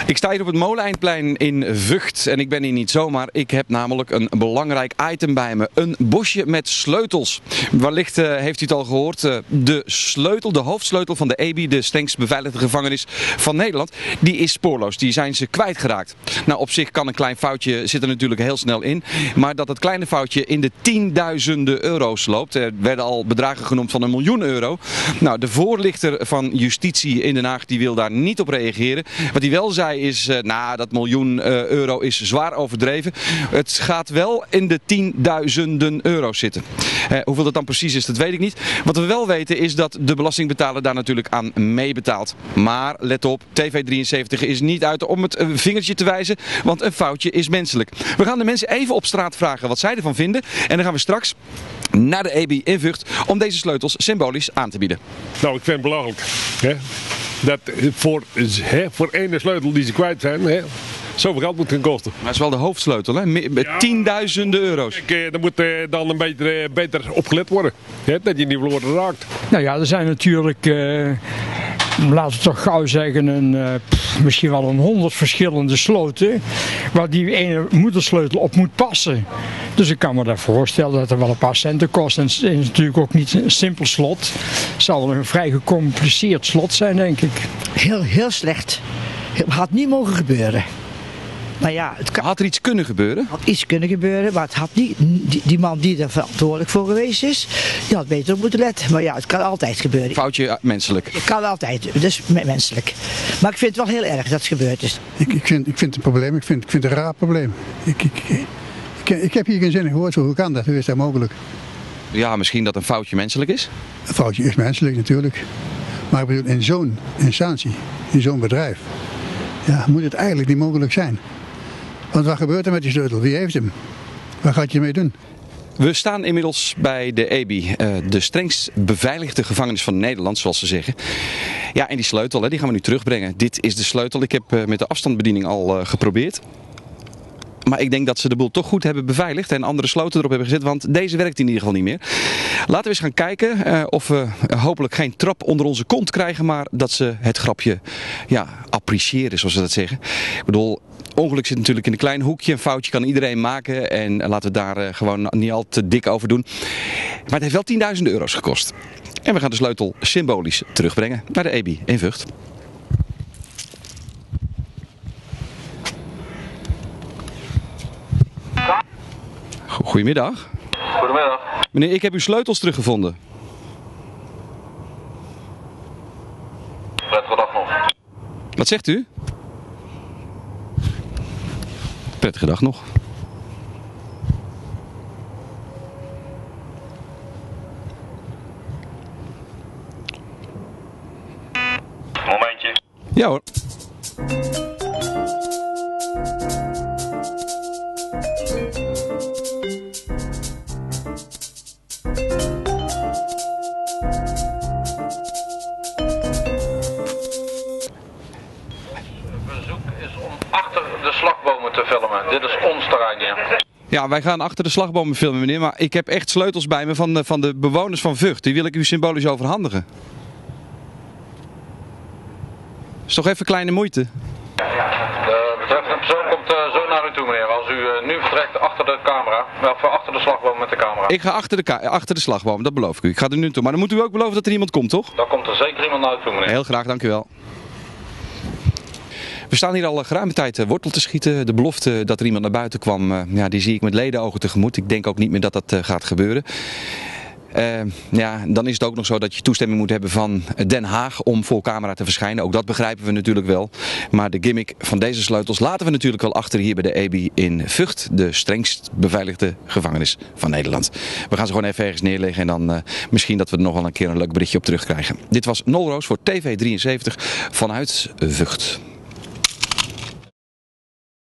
Ik sta hier op het Moleneindplein in Vught en ik ben hier niet zomaar. Ik heb namelijk een belangrijk item bij me. Een bosje met sleutels. Wellicht heeft u het al gehoord. De hoofdsleutel van de EBI, de strengst beveiligde gevangenis van Nederland, die is spoorloos. Die zijn ze kwijtgeraakt. Nou, op zich kan een klein foutje zit er natuurlijk heel snel in. Maar dat het kleine foutje in de tienduizenden euro's loopt. Er werden al bedragen genoemd van €1 miljoen. Nou, de voorlichter van Justitie in Den Haag die wil daar niet op reageren. Wat hij wel zei is, dat €1 miljoen is zwaar overdreven. Het gaat wel in de tienduizenden euro's zitten. Hoeveel dat dan precies is, dat weet ik niet. Wat we wel weten is dat de belastingbetaler daar natuurlijk aan meebetaalt. Maar let op, TV73 is niet uit om het vingertje te wijzen, want een foutje is menselijk. We gaan de mensen even op straat vragen wat zij ervan vinden. En dan gaan we straks naar de EBI in Vught om deze sleutels symbolisch aan te bieden. Nou, ik vind het belachelijk. Hè? Dat voor één sleutel die ze kwijt zijn, zoveel geld moet gaan kosten. Maar dat is wel de hoofdsleutel, hè? Tienduizenden euro's. Er moet dan een beter opgelet worden. Hè? Dat je niet verloren raakt. Nou ja, er zijn natuurlijk, laten we toch gauw zeggen, misschien wel 100 verschillende sloten waar die ene moedersleutel op moet passen. Dus ik kan me daar voorstellen dat er wel een paar centen kost. En het is natuurlijk ook niet een simpel slot. Het zal wel een vrij gecompliceerd slot zijn, denk ik. Heel slecht. Het had niet mogen gebeuren. Maar ja, had er iets kunnen gebeuren? Had iets kunnen gebeuren, maar het had niet. Die man die er verantwoordelijk voor geweest is, die had beter op moeten letten. Maar ja, het kan altijd gebeuren. Foutje menselijk. Het kan altijd, dus menselijk. Maar ik vind het wel heel erg dat het gebeurd is. Ik vind het een probleem, ik vind het een raar probleem. Ik heb hier geen zin in gehoord, hoe kan dat? Hoe is dat mogelijk? Ja, misschien dat een foutje menselijk is? Een foutje is menselijk natuurlijk. Maar ik bedoel, in zo'n instantie, in zo'n bedrijf, moet het eigenlijk niet mogelijk zijn. Want wat gebeurt er met die sleutel? Wie heeft hem? Wat gaat je mee doen? We staan inmiddels bij de EBI, de strengst beveiligde gevangenis van Nederland, zoals ze zeggen. Ja, en die sleutel, die gaan we nu terugbrengen. Dit is de sleutel. Ik heb met de afstandsbediening al geprobeerd. Maar ik denk dat ze de boel toch goed hebben beveiligd en andere sloten erop hebben gezet, want deze werkt in ieder geval niet meer. Laten we eens gaan kijken of we hopelijk geen trap onder onze kont krijgen, maar dat ze het grapje appreciëren, zoals ze dat zeggen. Ik bedoel, ongeluk zit natuurlijk in een klein hoekje, een foutje kan iedereen maken en laten we daar gewoon niet al te dik over doen. Maar het heeft wel tienduizenden euro's gekost. En we gaan de sleutel symbolisch terugbrengen naar de EBI in Vught. Goedemiddag. Goedemiddag. Meneer, ik heb uw sleutels teruggevonden. Prettige dag nog. Wat zegt u? Prettige dag nog. Momentje. Ja hoor. Achter de slagbomen te filmen. Dit is ons terrein hier. Ja, wij gaan achter de slagbomen filmen, meneer. Maar ik heb echt sleutels bij me van de bewoners van Vught. Die wil ik u symbolisch overhandigen. Is toch even kleine moeite? De betreffende persoon komt zo naar u toe, meneer. Als u nu vertrekt achter de camera. Of achter de slagboom met de camera. Ik ga achter de slagboom, dat beloof ik u. Ik ga er nu toe. Maar dan moet u ook beloven dat er iemand komt, toch? Dan komt er zeker iemand naar u toe, meneer. Heel graag, dank u wel. We staan hier al geruime tijd wortel te schieten. De belofte dat er iemand naar buiten kwam, die zie ik met ledenogen tegemoet. Ik denk ook niet meer dat dat gaat gebeuren. Dan is het ook nog zo dat je toestemming moet hebben van Den Haag om voor camera te verschijnen. Ook dat begrijpen we natuurlijk wel. Maar de gimmick van deze sleutels laten we natuurlijk wel achter hier bij de EBI in Vught. De strengst beveiligde gevangenis van Nederland. We gaan ze gewoon even ergens neerleggen en dan misschien dat we er nog wel een keer een leuk berichtje op terugkrijgen. Dit was Nol Roos voor TV73 vanuit Vught.